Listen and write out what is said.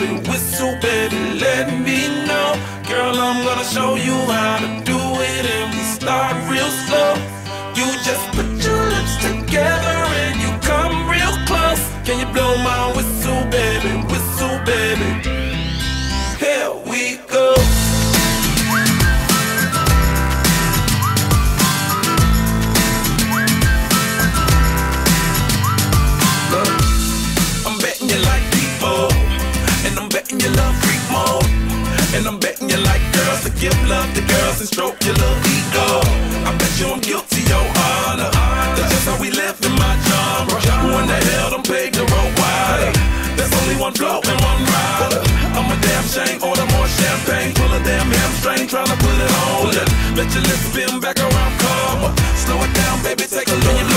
baby, whistle, baby, let me know. Girl, I'm gonna show you how to do it, and we start real slow. You just put your lips together and you come real close. Can you blow my whistle, baby, whistle, baby? Here we go. And I'm betting you like girls to give love to girls and stroke your little ego. I bet you I'm guilty, your honor. That's just how we live in my genre. Who in the hell done paved the road wider? There's only one flow and one rider. I'm a damn shame, order more champagne. Pull a damn hamstring, tryna put it on. Let your lips spin back around, come. Slow it down, baby, take a look.